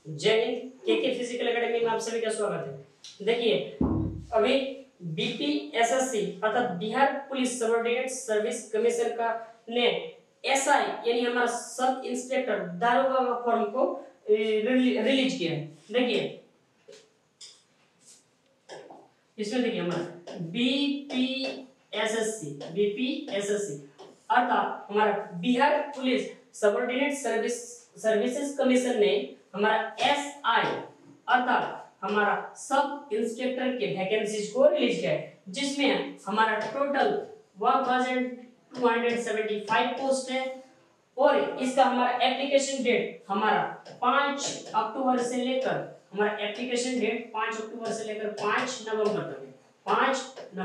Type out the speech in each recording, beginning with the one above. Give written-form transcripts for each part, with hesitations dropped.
जय हिंद। के physical academy में आप सभी का स्वागत है। देखिए, अभी बीपीएसएससी अर्थात Bihar police subordinate service commission का ने एसआई यानी हमारा सब इंस्पेक्टर दारोगा का फॉर्म को रिलीज किया है। देखिए, इसमें देखिए हमारा बीपीएसएससी अर्थात हमारा Bihar police subordinate services commission ने हमारा एसआई अर्थात हमारा सब इंस्पेक्टर के वैकेंसीज को रिलीज किया है, जिसमें हमारा टोटल 1275 पोस्ट है और इसका हमारा एप्लीकेशन डेट हमारा 5 अक्टूबर से लेकर हमारा एप्लीकेशन डेट 5 अक्टूबर से लेकर 5 नवंबर तक है। 5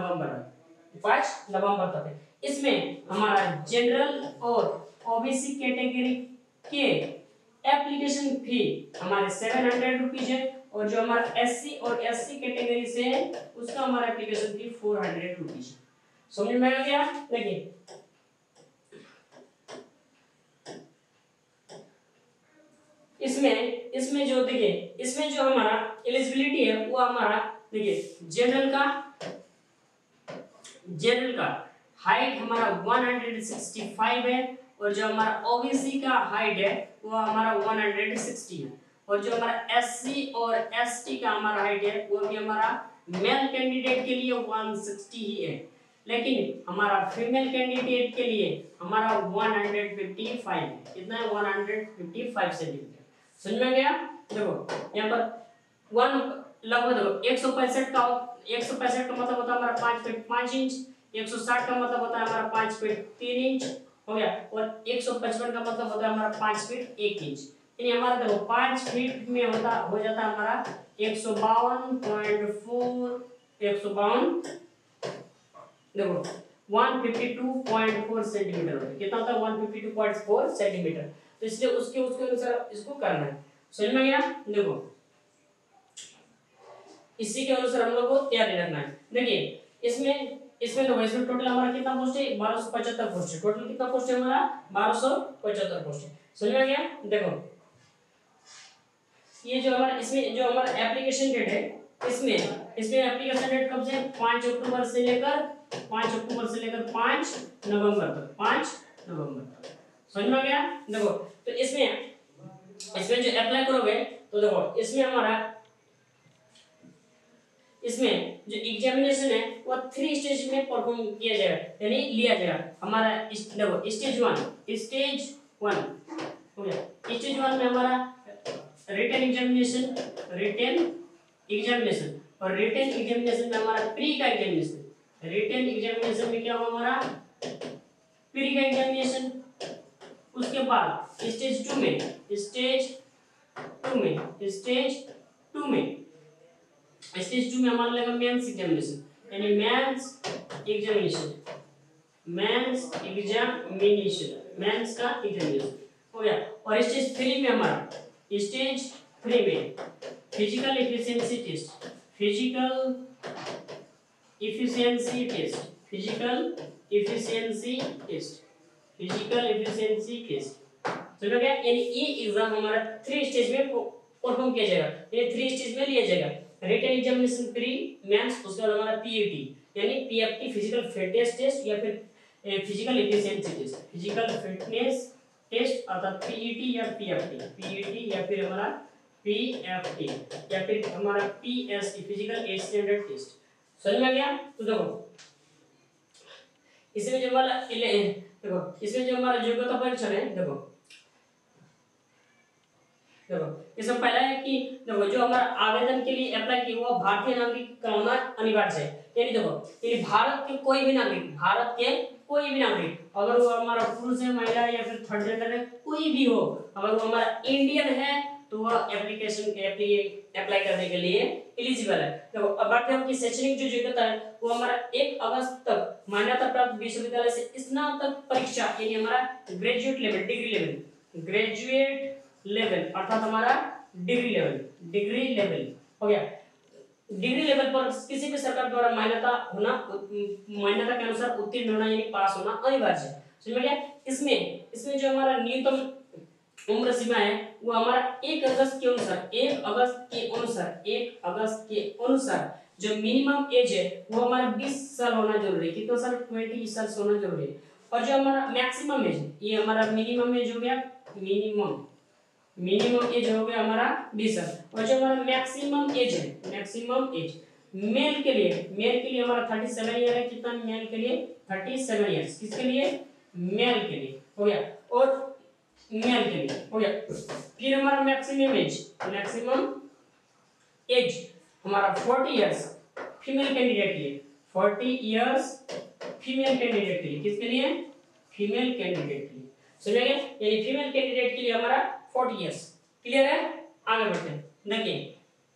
नवंबर तक है। इसमें हमारा जनरल और ओबीसी कैटेगरी के एप्लीकेशन फी हमारे 700 रुपीज है और जो हमारा एससी और एससी कैटेगरी से है उसका हमारा एप्लीकेशन फी 400 रुपीज। समझ में आ गया? देखिए, इसमें जो देखिए इसमें जो हमारा एलिजिबिलिटी है वो हमारा देखिए जनरल का हाइट हमारा 165 है और जो हमारा ओबीसी का हाइट है वो हमारा 160 है और जो हमारा एससी और एसटी का हमारा हाइट है वो भी हमारा मेल कैंडिडेट के लिए 160 ही है, लेकिन हमारा फीमेल कैंडिडेट के लिए हमारा 155 है। कितना है? 155 सेंटीमीटर। समझ में गया? देखो यहाँ पर लगभग 165 का मतलब होता है हमारा 5 फीट 5 इंच, 160 का मतलब होता है हमारा 5 फीट 3 इंच हो गया और 155 का मतलब होता है हमारा 5 फीट 1 इंच। यानी हमारा देखो 5 फीट में हो जाता है हमारा 152.4 देखो 152.4 सेंटीमीटर। कितना होता है? 152.4 सेंटीमीटर। तो इसलिए उसके अनुसार इसको करना है। समझ में गया? देखो इसी के अनुसार हम लोग को तैयारी रखना है। देखिए इसमें टोटल हमारा कितना पोस्ट है? 1275 पोस्ट है। टोटल कितना पोस्ट है हमारा? 1275 पोस्ट है। समझ में गया? देखो ये जो हमारा इसमें जो हमारा एप्लीकेशन डेट है इसमें एप्लीकेशन डेट कब से? 5 अक्टूबर से लेकर 5 नवंबर तक। 5 नवंबर तक। समझ में गया? देखो तो इसमें जो अप्लाई करोगे तो देखो इसमें जो एग्जामिनेशन है वो 3 स्टेज में परफॉर्म किया जाएगा यानी लिया जाएगा। हमारा देखो स्टेज 1 हो गया। स्टेज 1 में हमारा रिटन एग्जामिनेशन और रिटन एग्जामिनेशन में हमारा प्री का एग्जामिनेशन। रिटन एग्जामिनेशन में क्या होगा? हमारा प्री का एग्जामिनेशन। उसके बाद स्टेज 2 में हमारा लगेगा मेंस एग्जामिनेशन यानी मेंस का एग्जामिनेशन हो गया। और स्टेज 3 में हमारा फिजिकल एफिशिएंसी टेस्ट समझ गया? यानी ये एग्जाम हमारा 3 स्टेज में परफॉर्म किया जाएगा। ये 3 स्टेज में लिया जाएगा। रिटन एग्जामिनेशन प्री मेंस, उसके बाद हमारा पीईटी यानी पीएफटी फिजिकल फिटनेस टेस्ट या फिर फिजिकल एफिशिएंसी टेस्ट अर्थात पीईटी या फिर हमारा पीएफटी या फिर हमारा पीएसटी फिजिकल स्टैंडर्ड टेस्ट। समझ में गया? तो देखो इसमें जो हमारा योग्यता परीक्षण है देखो इसमें पहला है कि देखो जो हमारा आवेदन के लिए अप्लाई किया हुआ भारतीय नागरिक का होना अनिवार्य है। यानी देखो भारत के कोई भी नागरिक अगर वो हमारा पुरुष है, महिला या फिर थर्ड जेंडर है, कोई भी हो, अगर वो हमारा इंडियन है तो वह अप्लाई करने के लिए एलिजिबल है। देखो अब बात करें कि शैक्षणिक जो योग्यता है वो हमारा 1 अगस्त तक मान्यता प्राप्त विश्वविद्यालय से स्नातक परीक्षा यानी हमारा ग्रेजुएट लेवल अर्थात हमारा डिग्री लेवल हो गया। डिग्री लेवल पर किसी भी सरकार द्वारा मान्यता के अनुसार उत्तीर्ण होना यानी पास होना अनिवार्य है। समझ में गया? इसमें जो हमारा न्यूनतम उम्र सीमा है वो हमारा 1 अगस्त के अनुसार 1 अगस्त के अनुसार जो मिनिमम एज है वो हमारा 20 साल होना जरूरी है। कितना साल? 20 साल होना जरूरी है। और जो हमारा मैक्सिमम एज है, ये हमारा मिनिमम एज हो गया, मिनिमम एज हो गया हमारा 20 साल। और जो हमारा मैक्सिमम एज है, मैक्सिमम एज मेल के लिए हमारा 37 ईयर है। कितना? मेल के लिए 37 ईयर्स। किसके लिए? मेल के लिए हो गया। और मेल के लिए हो गया। फिर हमारा मैक्सिमम एज हमारा 40 इयर्स फीमेल कैंडिडेट के लिए, 40 इयर्स फीमेल कैंडिडेट के लिए। किसके लिए? फीमेल कैंडिडेट के लिए। समझेंगे? यानी फीमेल कैंडिडेट के लिए हमारा 40 इयर्स। क्लियर है? आगे बढ़ते हैं। देखिए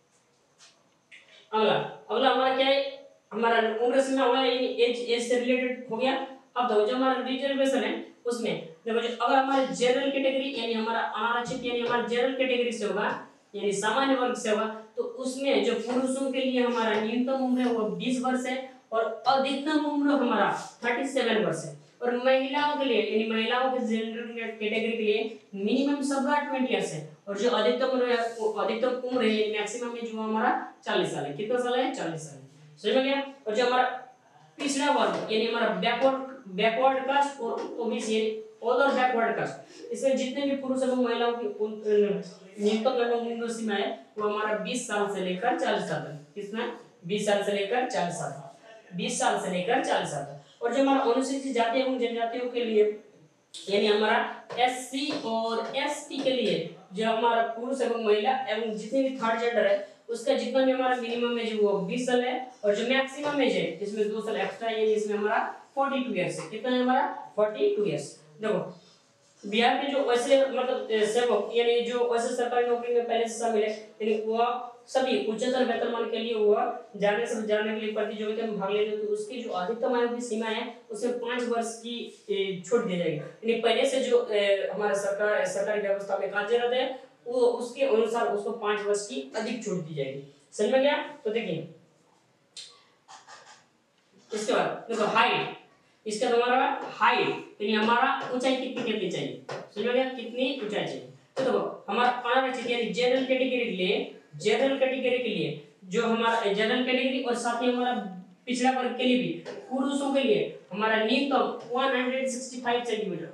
अगला हमारा क्या है? हमारा उम्र सीमा हुआ, एज से रिलेटेड हो गया। अब देखो जो हमारा रिजर्वेशन है उसमें देखो, अगर हमारे जनरल कैटेगरी यानी हमारा अनारक्षित यानी हमारा जनरल कैटेगरी से होगा, यानी सामान्य वर्ग से होगा, तो उसमें जो पुरुषों के लिए हमारा न्यूनतम उम्र है वो 20 वर्ष है और अधिकतम उम्र हमारा 37 वर्ष है। और महिलाओं के लिए यानी महिलाओं के जनरल कैटेगरी के लिए मिनिमम सबका 20 इयर्स है और जो अधिकतम उम्र है मैक्सिमम एज वो हमारा 40 साल है। कितना साल है? 40 साल है। समझ में गया? और जो हमारा पिछड़ा वर्ग यानी हमारा बैकवर्ड कास्ट और ओबीसी अदर बैकवर्ड कास्ट, इसमें जितने भी पुरुष एवं महिलाओं की न्यूनतम एवं उम्र सीमा है वो हमारा 20 साल से लेकर 40 साल तक। कितना? 20 साल से लेकर 40 साल तक। 20 साल से लेकर 40 साल तक। और जो हमारा अनुसूचित जाति एवं जनजातियों के लिए यानी हमारा एससी और एसटी के लिए जो हमारा पुरुष एवं महिला एवं जितने भी थर्ड जेंडर है उसका जितना भी हमारा मिनिमम एज वो 20 साल है और जो मैक्सिमम एज है इसमें 2 साल एक्स्ट्रा है, इसमें हमारा 42 इयर्स है। कितना है हमारा? 42 इयर्स। देखो बिहार में जो वैसे मतलब सेवक यानी जो वैसे सरकारी नौकरी में पहले से शामिल है यानी वह सभी उच्चतर वेतनमान के लिए वह जाने के लिए प्रतियोगिता में भाग लेंगे, तो उसकी जो अधिकतम आयु की सीमा है उसमें 5 वर्ष की छूट दी जाएगी। यानी पहले से जो हमारा सरकारी व्यवस्था में कार्यरत है वो उसके अनुसार उसको 5 वर्ष की अधिक छूट दी जाएगी। समझ में गया? तो देखिए इसके बाद देखो हाइट, इसका हमारा हाइट यानी हमारा ऊंचाई कितनी चाहिए। समझ में गया? कितनी ऊंचाई चाहिए? तो देखो हमारा अनारक्षित यानी जनरल कैटेगरी के लिए जो हमारा जनरल कैटेगरी और साथ ही हमारा पिछड़ा वर्ग के लिए भी पुरुषों के लिए हमारा न्यूनतम 165 सेंटीमीटर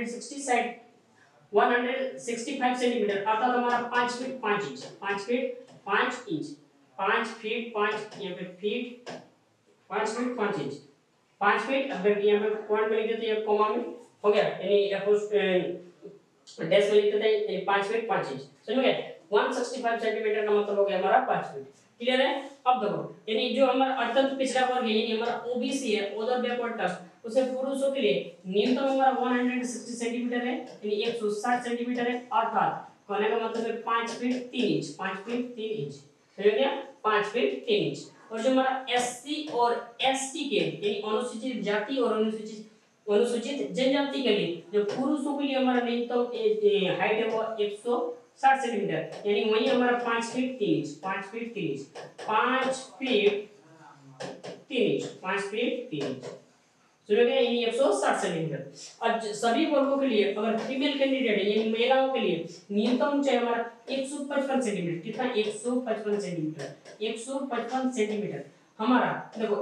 165 सेंटीमीटर अर्थात हमारा 5 feet 5 inch 5 feet 5 inch 5 feet 5 यहाँ पे फीट 5 फीट 5 इंच 5 फीट। अब यहाँ पे पॉइंट में लिख देते हैं कॉमा में हो गया यानी डैश में लिख देते हैं यानी 5 फीट 5 इंच। समझ गए? 165 सेंटीमीटर का मतलब हो गया हमारा 5 फीट। क्लियर है? अब देखो यानी जो हमारा अत्यंत पिछड़ा वर्ग है यानी हमारा ओबीसी है अदर बैकवर्ड कास्ट, उसे पुरुषों के लिए न्यूनतम हमारा 160 सेंटीमीटर है यानी 160 सेंटीमीटर है अर्थात कहने का मतलब है 5 फीट 3 इंच 5 फीट 3 इंच। समझ गया? 5 फीट 3 इंच। और जो हमारा एससी और एसटी के यानी अनुसूचित जाति और अनुसूचित जनजाति के लिए जो पुरुषों के लिए हमारा न्यूनतम हाइट है वो 160 सेंटीमीटर यानी वही हमारा 5 feet 3 inch 5 feet 3 inch 5 feet 3 inch 5 feet 3 inch. समझ गए? यानी 160 सेंटीमीटर। और सभी वर्गों के लिए अगर फीमेल कैंडिडेट है यानी महिलाओं के लिए न्यूनतम ऊंचाई हमारा 155 सेंटीमीटर। कितना? 155 सेंटीमीटर 155 सेंटीमीटर हमारा देखो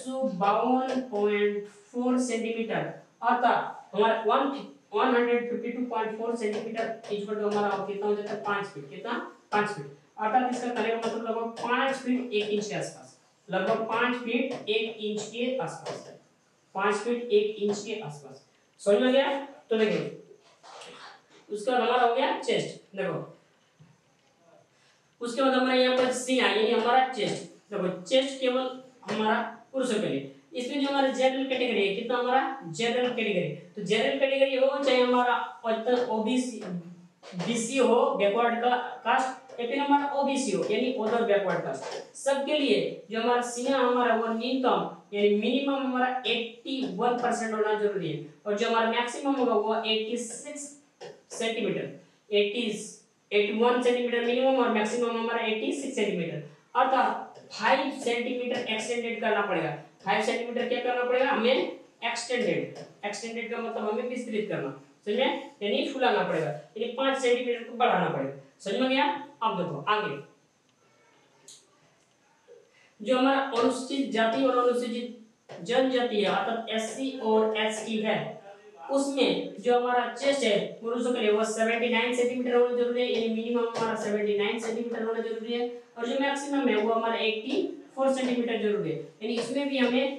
152.4 सेंटीमीटर अर्थात हमारा 152.4 सेंटीमीटर इक्वल टू हमारा कितना हो जाता है? 5 फीट। कितना? 5 फीट अर्थात इसका करने का मतलब लगभग 5 फीट 1 इंच के आसपास, लगभग 5 फीट 1 इंच के आसपास, 5 फीट 1 इंच के आसपास। समझ में गया? तो देखिए उसके बाद हमारा हो गया चेस्ट। देखो उसके बाद हमारा यहाँ पर सीना यानी हमारा चेस्ट। देखो चेस्ट केवल हमारा पुरुषों के लिए, इसमें जो हमारा जनरल कैटेगरी है कितना हमारा जनरल कैटेगरी, तो जनरल कैटेगरी हो चाहे हमारा ओबीसी बीसी हो बैकवर्ड का कास्ट या फिर हमारा ओबीसी हो यानी अदर बैकवर्ड कास्ट, सबके लिए जो हमारा सीना हमारा वो न्यूनतम यानी मिनिमम हमारा 81% होना जरूरी है और जो हमारा मैक्सिमम होगा वो 86 सेंटीमीटर 81 सेंटीमीटर मिनिमम और मैक्सिमम हमारा 86 सेंटीमीटर अर्थात 5 सेंटीमीटर एक्सटेंडेड करना पड़ेगा। 5 सेंटीमीटर क्या करना पड़ेगा हमें? एक्सटेंडेड का मतलब हमें विस्तृत करना। समझ में, यानी फुलाना पड़ेगा, यानी 5 सेंटीमीटर को बढ़ाना पड़ेगा। समझ में गया। अब देखो आगे जो हमारा अनुसूचित जाति और अनुसूचित जनजाति है अर्थात एससी और एसटी है, उसमें जो हमारा चेस्ट है पुरुषों के लिए वो 79 सेंटीमीटर होना जरूरी है, यानी मिनिमम हमारा 79 सेंटीमीटर होना जरूरी है, और जो मैक्सिमम है वो हमारा 84 सेंटीमीटर जरूरी है, यानी इसमें भी हमें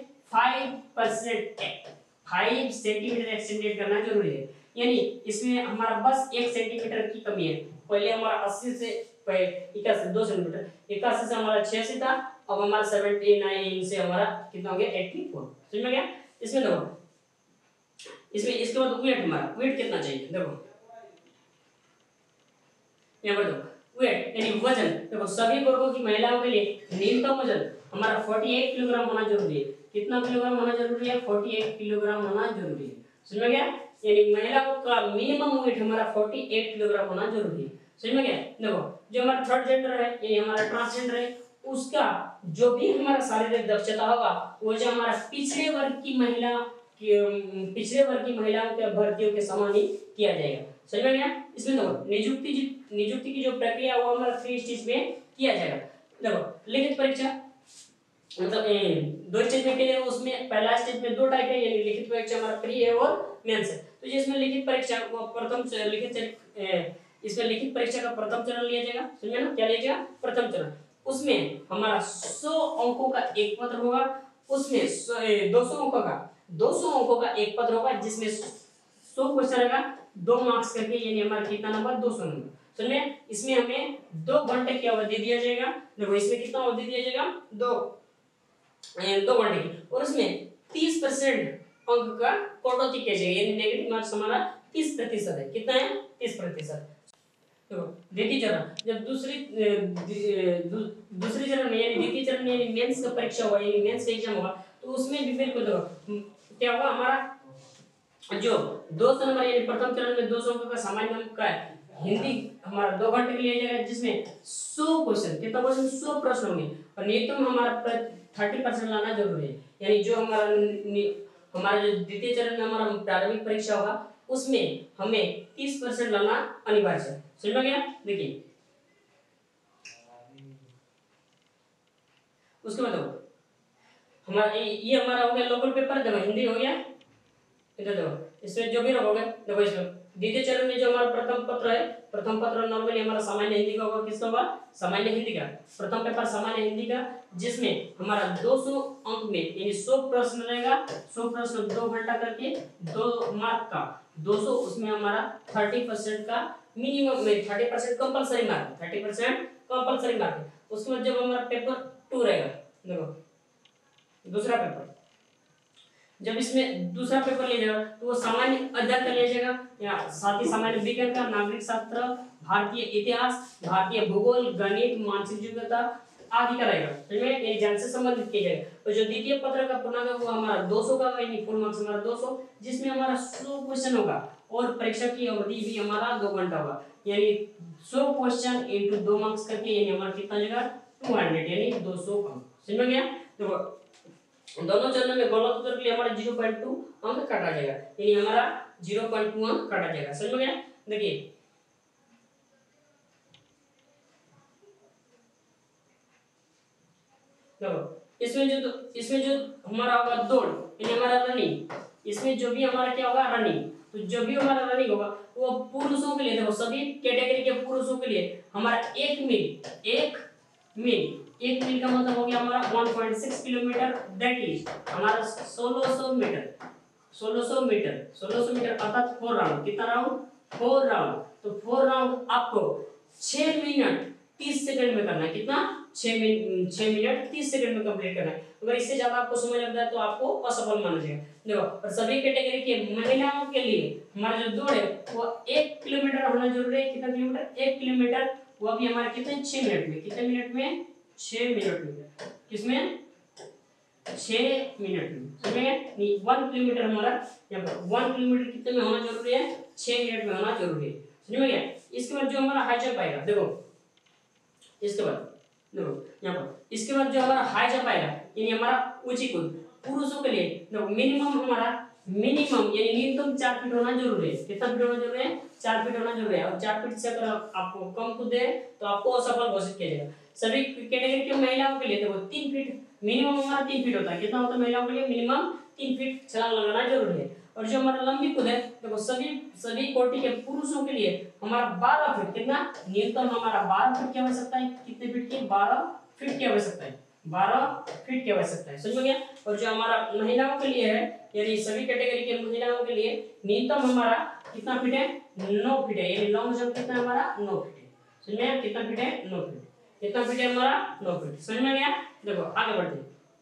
5 सेंटीमीटर एक्सटेंडेड करना जरूरी है, यानी इसमें हमारा बस 1 सेंटीमीटर की कमी है। पहले हमारा 80 से 81 2 सेंटीमीटर, 81 से हमारा 86 था, अब हमारा 79 से हमारा कितना हो गया 84। समझ में गया। इसमें देखो इसमें इसके बाद वेट, हमारा वेट कितना चाहिए देखो यहाँ पर देखो वेट यानी वजन, देखो सभी वर्गों की महिलाओं के लिए न्यूनतम वजन हमारा 48 किलोग्राम होना जरूरी है। कितना किलोग्राम होना जरूरी है 48 किलोग्राम होना जरूरी है। समझ में गया। यानी महिलाओं का मिनिमम वेट हमारा 48 किलोग्राम होना जरूरी है। समझ में गया। देखो जो हमारा थर्ड जेंडर है यानी हमारा ट्रांसजेंडर है, उसका जो भी हमारा शारीरिक दक्षता होगा वो जो हमारा पिछड़े वर्ग की महिलाओं के भर्तियों के समान ही किया जाएगा। समझ में गया। इसमें देखो नियुक्ति की जो प्रक्रिया वो हमारा 3 स्टेज में किया जाएगा। देखो लिखित परीक्षा मतलब 2 स्टेज में किया जाएगा। उसमें पहला स्टेज में 2 टाइप है, यानी लिखित परीक्षा हमारा प्री है और मेंस है। तो जिसमें लिखित परीक्षा वो इसमें लिखित परीक्षा का प्रथम चरण लिया जाएगा। समझे ना, क्या लिया जाएगा प्रथम चरण। उसमें हमारा 100 अंकों का एक पत्र होगा, उसमें 200 अंकों का एक पत्र होगा, जिसमें 100 क्वेश्चन रहेगा 2 मार्क्स करके, यानी हमारा कितना नंबर 200 नंबर। समझे। इसमें हमें 2 घंटे की अवधि दिया जाएगा। देखो इसमें कितना अवधि दिया जाएगा 2 घंटे की, और उसमें 30% अंक का कटौती किया जाएगा, यानी नेगेटिव मार्क्स हमारा 30% है। कितना है 30%। तो द्वितीय चरण जब दूसरी चरण में यानी द्वितीय चरण में यानी मेंस का परीक्षा होगा, यानी मेंस का एग्जाम होगा, तो उसमें भी बिल्कुल देखो क्या होगा हमारा जो 200 नंबर यानी प्रथम चरण में 200 अंक का सामान्य अंक का हिंदी हमारा 2 घंटे के लिए जाएगा, जिसमें 100 क्वेश्चन कितना क्वेश्चन 100 प्रश्न होंगे, और न्यूनतम हमारा 30% लाना जरूरी है। यानी जो हमारा जो द्वितीय चरण में हमारा प्रारंभिक परीक्षा होगा उसमें हमें 30% लाना अनिवार्य है। समझ में गया। देखिए उसके बाद हमारा ये हमारा हो गया लोकल पेपर, देखो हिंदी हो गया। इधर देखो इसमें जो भी रहोगे देखो इसमें द्वितीय चरण में जो हमारा प्रथम पत्र नॉर्मली हमारा सामान्य हिंदी का होगा। किसका होगा सामान्य हिंदी का प्रथम पेपर सामान्य हिंदी का, जिसमें हमारा 200 अंक में यानी 100 प्रश्न रहेगा। 100 प्रश्न 2 घंटा करके 2 मार्क का 200, उसमें हमारा 30% का मिनिमम में 30% कंपलसरी मार्क 30% कंपलसरी मार्क। उसके बाद जब हमारा पेपर 2 रहेगा, देखो दूसरा पेपर जब इसमें दूसरा पेपर लिया जाएगा तो वो सामान्य अध्ययन का लिया जाएगा, या साथ ही सामान्य विज्ञान का, नागरिक शास्त्र, भारतीय इतिहास, भारतीय भूगोल, गणित, मानसिक योग्यता आदि का रहेगा। इसमें एग्जाम से संबंधित किया जाएगा। तो जो द्वितीय पत्र का पूर्णांक वो हमारा 200 का यानी फुल मार्क्स हमारा 200, जिसमें हमारा 100 क्वेश्चन होगा, और परीक्षा की अवधि भी हमारा 2 घंटा होगा, यानी 100 क्वेश्चन इंटू 2 मार्क्स करके यानी हमारा कितना जाएगा 200 यानी 200 अंक। समझ में गया। तो दोनों चरणों में गलत उत्तर के लिए हमारा 0.2 अंक काटा जाएगा, यानी हमारा 0.2 अंक काटा जाएगा। समझ में गया। देखिए देखो इसमें जो हमारा होगा दौड़ यानी हमारा रनिंग, इसमें जो भी हमारा क्या होगा रनिंग, तो जो भी हमारा रनिंग होगा वो पुरुषों के लिए देखो सभी कैटेगरी के पुरुषों के लिए हमारा 1 मील का मतलब हो गया हमारा 1.6 किलोमीटर, दैट इज हमारा 1600 मीटर अर्थात 4 राउंड। कितना राउंड 4 राउंड। तो 4 राउंड आपको 6 मिनट 30 सेकंड में करना है। कितना 6 मिनट 30 सेकंड में कंप्लीट करना है। अगर इससे ज्यादा आपको समय लगता है तो आपको असफल माना जाएगा। देखो और सभी कैटेगरी के महिलाओं के लिए हमारा जो दौड़ है वो 1 किलोमीटर होना जरूरी है। कितना किलोमीटर 1 किलोमीटर, वो भी हमारे कितने 6 मिनट में। कितने मिनट में 6 मिनट में। किसमें 6 मिनट में। समझे। 1 किलोमीटर हमारा यहाँ पर 1 किलोमीटर कितने में होना जरूरी है 6 मिनट में होना जरूरी है। समझ में गया। इसके बाद जो हमारा हाई जंप आएगा, देखो इसके बाद देखो यहाँ पर इसके बाद जो हमारा हाई जंप आएगा यानी हमारा ऊंची कूद पुरुषों के लिए देखो मिनिमम हमारा मिनिमम यानी न्यूनतम 4 फीट होना जरूरी है। कितना फीट होना जरूरी है? 4 फीट होना जरूरी है। और 4 फीट से अगर आपको कम कूद दे तो आपको असफल घोषित किया जाएगा। सभी कैटेगरी के महिलाओं के लिए देखो 3 फीट मिनिमम हमारा 3 फीट होता है। कितना होता है महिलाओं के लिए? मिनिमम 3 फीट छलांग लगाना जरूरी है। और जो हमारा लंबी कूद है देखो सभी कोटि के पुरुषों के लिए हमारा 12 फीट, कितना न्यूनतम हमारा 12 फीट की आवश्यकता है। कितने फीट की? 12 फीट की आवश्यकता है। 12 फीट की आवश्यकता है। समझ में गया? और जो हमारा महिलाओं के लिए है यानी सभी कैटेगरी के महिलाओं के लिए न्यूनतम हमारा कितना फीट है? 9 फीट है। यानी लॉन्ग जंप कितना हमारा? 9 फीट है। समझ में? कितना फीट है? 9 फीट। कितना फीट है हमारा? 9 फीट। समझ में गया? देखो आगे बढ़ते हैं।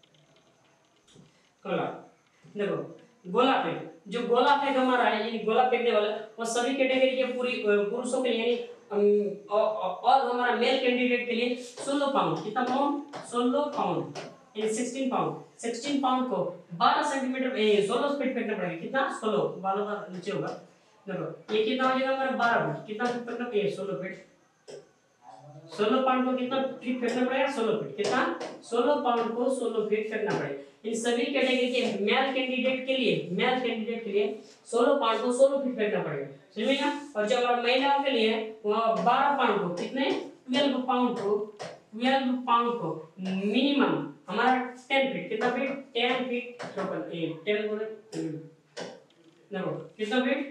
देखो गोला फेंक, जो गोला फेंक हमारा है यानी गोला फेंकने वाला वो सभी कैटेगरी के पूरी पुरुषों के लिए यानी और हमारा मेल कैंडिडेट के लिए 16 पाउंड। कितना पाउंड? 16 पाउंड यानी 16 पाउंड। 16 पाउंड को 12 सेंटीमीटर 16 फीट फेंकना पड़ेगा। कितना? 16 12 का नीचे होगा। देखो ये कितना हो जाएगा हमारा? 12 फीट। कितना फीट फेंकना पड़ेगा? 16 फीट। 16 पाउंड को कितना फीट फेंकना पड़ेगा? 16 फीट। कितना? 16 पाउंड को 16 फीट फेंकना पड़ेगा। इन सभी कैटेगरी के मेल कैंडिडेट के लिए 16 पाउंड को 16 फीट फेंकना पड़ेगा। समझिएगा? और जो हमारा महिलाओं के लिए वह 12 पाउंड को कितने? 12 पाउंड को मिनिमम हमारा 10 फीट। कितना फीट? 10 फीट टोटल 10 बोले देखो कितना फीट?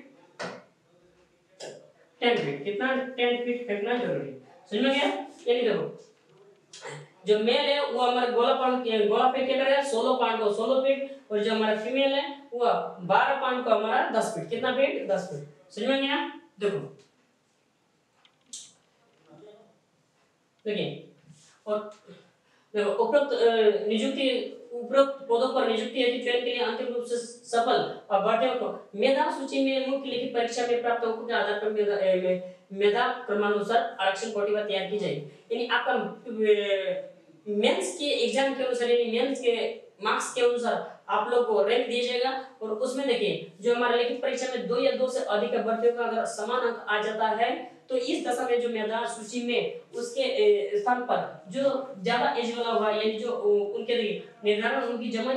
10 फीट। कितना? 10 फीट फेंकना जरूरी है। समझ में गया? यानी देखो जो मेल है वो हमारा गोला फेंक के करेगा 16 पाउंड को 16 फीट। और जो हमारा फीमेल है वो 12 पाउंड को हमारा 10 फीट। कितना फीट? 10 फीट। समझ में गया? देखो देखिए और देखो उपरोक्त पदों पर नियुक्ति हेतु चयन के लिए अंतिम रूप से सफल अभ्यर्थियों को मेधा सूची में मुख्य लिखित परीक्षा में प्राप्त अंकों के आधार पर मेधा क्रमानुसार आरक्षण कोटि तैयार की जाएगी। यानी आपका मेंस के एग्जाम के अनुसार यानी मेंस के मार्क्स के अनुसार आप लोग को रैंक दिया जाएगा। और उसमें देखिए जो हमारे लिखित परीक्षा में 2 या 2 से अधिक अभ्यर्थियों का अगर समान अंक आ जाता है तो इस दशा में जो मेधा सूची में उसके स्थान पर जो ज्यादा एज वाला होगा यानी जो उनके निर्धारण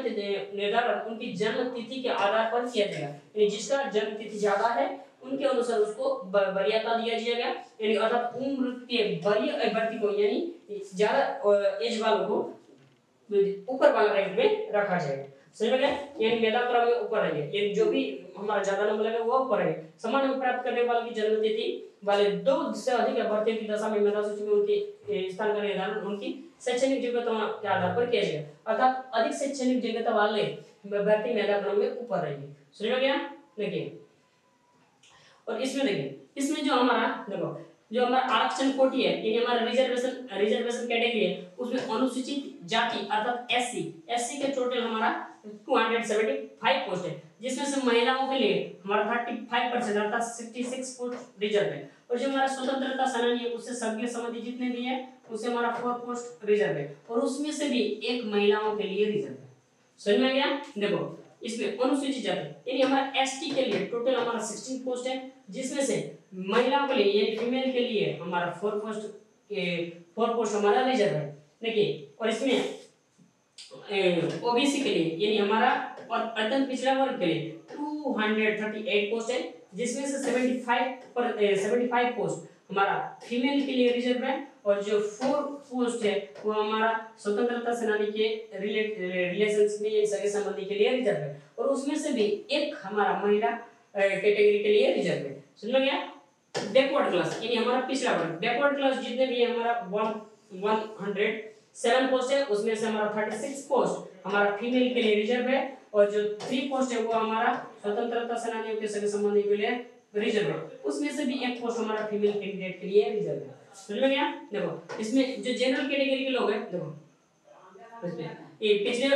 उनकी जन्म तिथि के आधार पर किया जाएगा। यानी जिसका जन्म तिथि ज्यादा है उनके अनुसार उसको वरीयता दिया जाएगा। यानी अर्थात उम्र के वरीय अभ्यर्थी को यानी ज्यादा एज वालों को ऊपर वाला रैंक में रखा जाएगा। समझ में गया? यानी मेधा क्रम में ऊपर रहेंगे। यानी जो भी हमारा ज्यादा नंबर लगेगा वो ऊपर रहेंगे। समान अंक प्राप्त करने वाले की जन्म तिथि वाले 2 से अधिक अभ्यर्थियों की दशा में मेधा सूची में उनके स्थान का निर्धारण उनकी शैक्षणिक योग्यता के आधार पर किया जाएगा। अर्थात अधिक शैक्षणिक योग्यता वाले अभ्यर्थी मेधा क्रम में ऊपर रहेंगे। समझ में गया? देखिए और इसमें देखिए इसमें जो हमारा देखो जो हमारा आरक्षण कोटि है यानी हमारा रिजर्वेशन कैटेगरी है उसमें अनुसूचित जाति अर्थात एससी के टोटल हमारा 275 पोस्ट है। जिसमें से महिलाओं के लिए हमारा 35% अर्थात 66 पोस्ट रिजर्व है। और जो हमारा स्वतंत्रता सेनानी है उससे सर्गीय समाधि जितने भी है उससे हमारा 4 पोस्ट रिजर्व है। और उसमें से भी एक महिलाओं के लिए रिजर्व है। समझ में गया? देखो इसमें अनुसूचित जाति यानी हमारा एसटी के लिए टोटल हमारा 16 पोस्ट है। जिसमें से महिलाओं के लिए यानी फीमेल के लिए हमारा 4 पोस्ट हमारा रिजर्व है। देखिए और इसमें ओबीसी के लिए यानी हमारा और अत्यंत पिछड़ा वर्ग के लिए 238 पोस्ट है। जिसमें से 75 पोस्ट हमारा फीमेल के लिए रिजर्व है। और जो 4 पोस्ट है वो हमारा स्वतंत्रता सेनानी के रिलेशंस में सगे संबंधी के लिए रिजर्व है। और उसमें से भी एक हमारा महिला कैटेगरी के लिए रिजर्व है। समझ में गया? बैकवर्ड क्लास यानी हमारा पिछड़ा वर्ग बैकवर्ड क्लास जितने भी है हमारा 107 पोस्ट है। उसमें से हमारा 36 पोस्ट हमारा फीमेल के लिए रिजर्व है। और जो 3 पोस्ट है वो हमारा स्वतंत्रता सेनानियों के सगे संबंधी के लिए रिजर्व है। उसमें से भी एक पोस्ट हमारा फीमेल कैंडिडेट के लिए रिजर्व है। समझ में गया? देखो इसमें जो जनरल कैटेगरी के लोग हैं देखो इसमें ये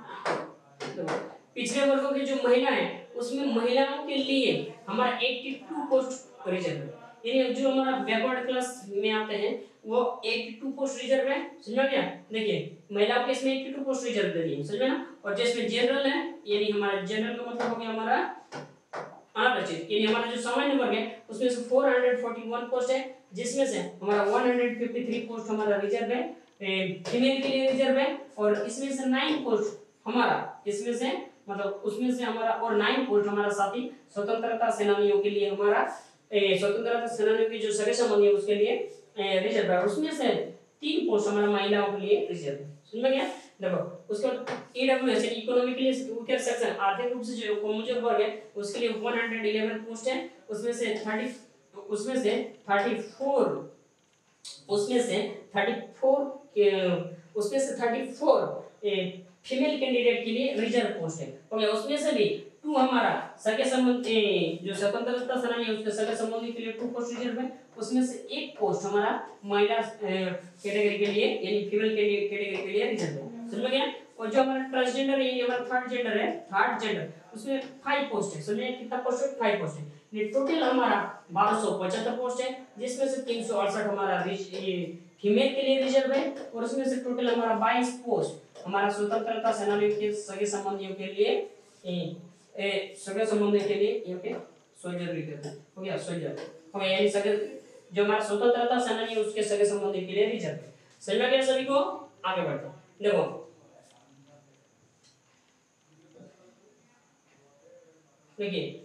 पिछड़े वर्गों की जो महिला है उसमें महिलाओं के लिए हमारा 82 पोस्ट रिजर्व है। यानी जो हमारा बैकवर्ड क्लास में आते हैं वो 82 पोस्ट रिजर्व है। समझ में गया? देखिए महिलाओं के इसमें 82 पोस्ट रिजर्व दे दिए। समझ में ना? और जिसमें जनरल है यानी हमारा जनरल का मतलब हो गया हमारा अनारक्षित यानी हमारा जो सामान्य वर्ग है उसमें से 441 पोस्ट है। जिसमें से हमारा 153 पोस्ट हमारा रिजर्व है फीमेल के लिए रिजर्व है। और इसमें से 9 पोस्ट हमारा इसमें से मतलब उसमें से हमारा और 9 पोस्ट हमारा साथी स्वतंत्रता सेनानियों के लिए हमारा स्वतंत्रता सेनानियों की जो सगे संबंधी है उसके लिए रिजर्व है। उसमें से 3 पोस्ट हमारा महिलाओं के लिए रिजर्व है। समझ में गया? देखो उसके बाद ईडब्ल्यूएस इकोनॉमिकली वीकर सेक्शन आर्थिक रूप से जो कमजोर वर्ग है उसके लिए 111 पोस्ट है। उसमें से 34 फीमेल कैंडिडेट के लिए रिजर्व पोस्ट है। ओके उसमें से भी 2 हमारा सगे संबंधी जो स्वतंत्रता सेनानी है उसके सगे संबंधी के लिए 2 पोस्ट रिजर्व है। उसमें से 1 पोस्ट हमारा महिला कैटेगरी के लिए यानी फीमेल कैटेगरी के लिए रिजर्व है। समझ गया? और जो हमारा ट्रांसजेंडर है ये हमारा थर्ड जेंडर उसमें 5 पोस्ट है। समझे कितना पोस्ट है? 5 पोस्ट है। ये टोटल हमारा 1275 पोस्ट है जिसमें से 368 हमारा फीमेल के लिए रिजर्व है और उसमें से टोटल हमारा 22 पोस्ट हमारा स्वतंत्रता सेनानियों के सगे संबंधियों के लिए सगे संबंधियों के लिए यहाँ पे सोल्जर भी कहते हैं। हो गया सोल्जर हो गया यानी सगे जो हमारा स्वतंत्रता सेनानी है उसके सगे संबंधी के लिए रिजर्व है। समझ में गया सभी को? आगे बढ़ते हैं। देखिए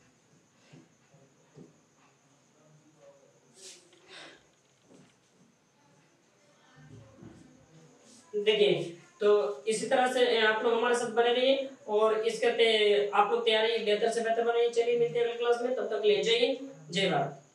तो इसी तरह से आप लोग हमारे साथ बने रहिए और इसके आप लोग तैयारी बेहतर से बेहतर बनाइए। चलिए मिलते हैं अगली क्लास में, तब तक ले जाइए। जय भारत।